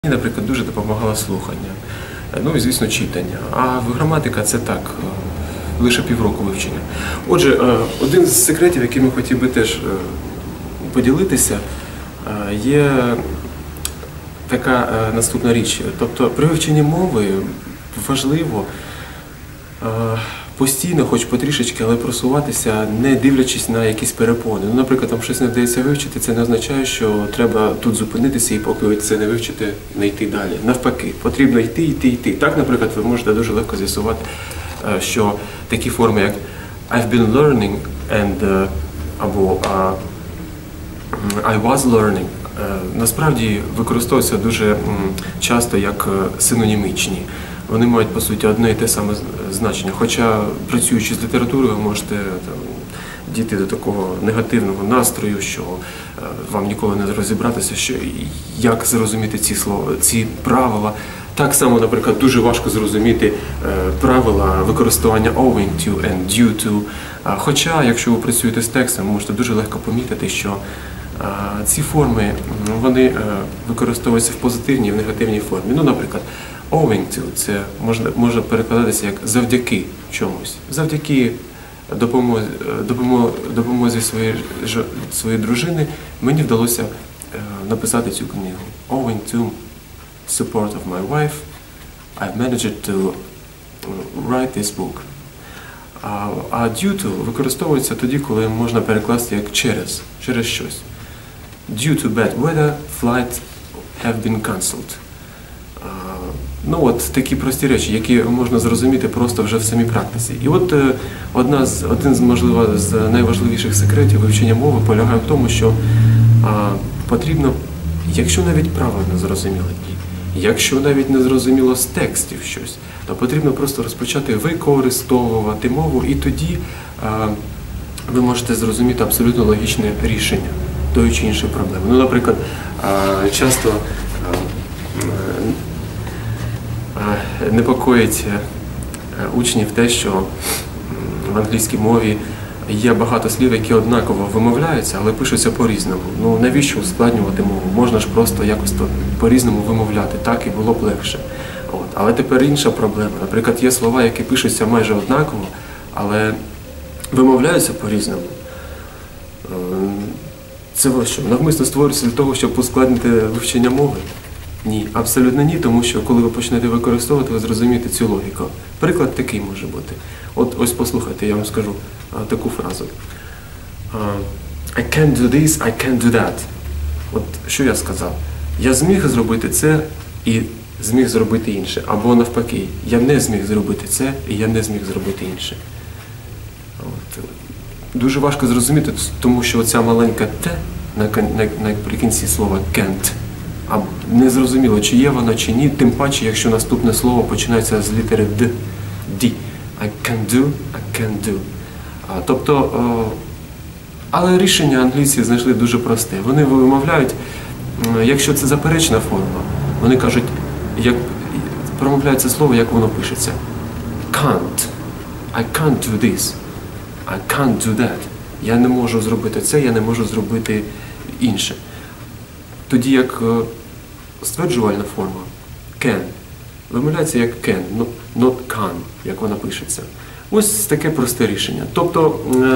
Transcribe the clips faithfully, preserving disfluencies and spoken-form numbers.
Мені, наприклад, дуже допомагало слухання, ну і, звісно, читання. А граматика – це так, лише півроку вивчення. Отже, один з секретів, яким я хотів би теж поділитися, є така наступна річ. Тобто при вивченні мови важливо постійно, хоч потрішечки, але просуватися, не дивлячись на якісь перепони. Ну, наприклад, там щось не вдається вивчити, це не означає, що треба тут зупинитися і поки це не вивчити, не йти далі. Навпаки, потрібно йти, йти, йти. Так, наприклад, ви можете дуже легко з'ясувати, що такі форми, як I've been learning and, або I was learning, насправді використовуються дуже часто як синонімічні. Вони мають, по суті, одне і те саме значення. Хоча, працюючи з літературою, ви можете там, дійти до такого негативного настрою, що е, вам ніколи не розібратися, що, як зрозуміти ці слова, ці правила. Так само, наприклад, дуже важко зрозуміти е, правила використання owing to and due to. А, хоча, якщо ви працюєте з текстом, ви можете дуже легко помітити, що е, ці форми вони, е, використовуються в позитивній і в негативній формі. Ну, наприклад, owing to – це можна, може перекладатися як завдяки чомусь. Завдяки допомозі, допомозі, допомозі своєї, своєї дружини мені вдалося написати цю книгу. Owing to support of my wife, I've managed to write this book. А due to використовується тоді, коли можна перекласти як через, через щось. Due to bad weather, flights have been cancelled. Ну от такі прості речі, які можна зрозуміти просто вже в самій практиці. І от е, одна з, один з, можливо, з найважливіших секретів вивчення мови полягає в тому, що а, потрібно, якщо навіть правильно зрозуміло, якщо навіть не зрозуміло з текстів щось, то потрібно просто розпочати використовувати мову, і тоді а, ви можете зрозуміти абсолютно логічне рішення тої чи іншої проблеми. Ну, наприклад, а, часто а, непокоїть учнів те, що в англійській мові є багато слів, які однаково вимовляються, але пишуться по-різному. Ну навіщо ускладнювати мову? Можна ж просто якось по-різному вимовляти, так і було б легше. От. Але тепер інша проблема. Наприклад, є слова, які пишуться майже однаково, але вимовляються по-різному. Це ось що, навмисно створюється для того, щоб ускладнити вивчення мови? Ні, абсолютно ні, тому що коли ви почнете використовувати, ви зрозумієте цю логіку. Приклад такий може бути. От ось послухайте, я вам скажу а, таку фразу. Uh, I can't do this, I can't do that. От що я сказав? Я зміг зробити це і зміг зробити інше. Або навпаки, я не зміг зробити це і я не зміг зробити інше. От. Дуже важко зрозуміти, тому що оця маленька «те» наприкінці слова «can't». А не зрозуміло, чи є вона, чи ні, тим паче, якщо наступне слово починається з літери «д», «ді». I can do, I can do. А, тобто, о, але рішення англійці знайшли дуже просте. Вони вимовляють, якщо це заперечна форма, вони кажуть, як промовляють це слово, як воно пишеться. Can't. I can't do this. I can't do that. Я не можу зробити це, я не можу зробити інше. Тоді як стверджувальна форма can вимовляється як can, not can, як вона пишеться. Ось таке просте рішення. Тобто,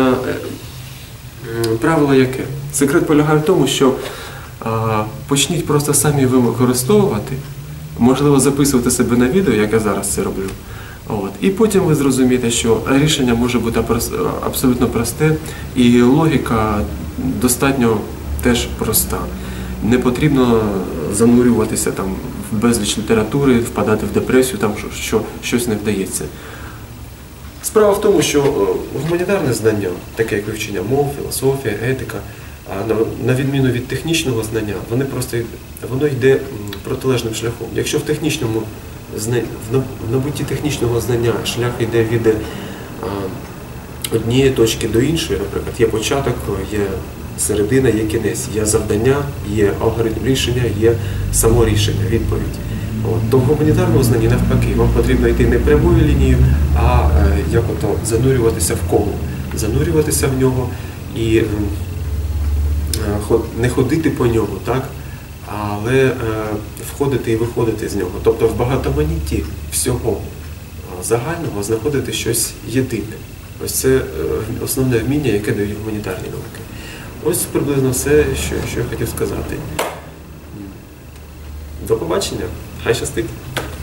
правило яке? Секрет полягає в тому, що почніть просто самі використовувати, можливо записувати себе на відео, як я зараз це роблю. От. І потім ви зрозумієте, що рішення може бути абсолютно просте, і логіка достатньо теж проста. Не потрібно занурюватися там в безліч літератури, впадати в депресію, там що, що щось не вдається. Справа в тому, що гуманітарне знання, таке як вивчення мов, філософія, етика, на, на відміну від технічного знання, вони просто, воно йде протилежним шляхом. Якщо в технічному в набутті технічного знання шлях йде від а, однієї точки до іншої, наприклад, є початок, є середина, є кінець, є завдання, є алгоритм рішення, є само рішення, відповідь. От, то в гуманітарному знанні навпаки, вам потрібно йти не прямою лінією, а е, як ото, занурюватися в коло, занурюватися в нього і е, не ходити по ньому, так? але е, входити і виходити з нього. Тобто в багатоманітті всього е, загального знаходити щось єдине. Ось це е, основне вміння, яке дають гуманітарні науки. Ось приблизно все, що, що я хотів сказати. До побачення. Хай щастить!